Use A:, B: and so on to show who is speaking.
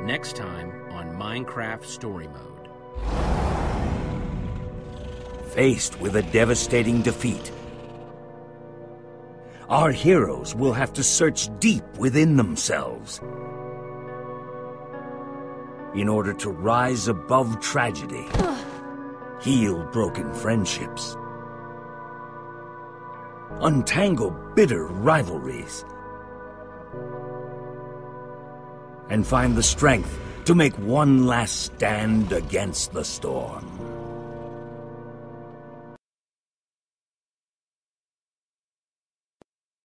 A: Next time on Minecraft Story Mode.
B: Faced with a devastating defeat, our heroes will have to search deep within themselves in order to rise above tragedy, heal broken friendships, untangle bitter rivalries, and find the strength to make one last stand against the storm.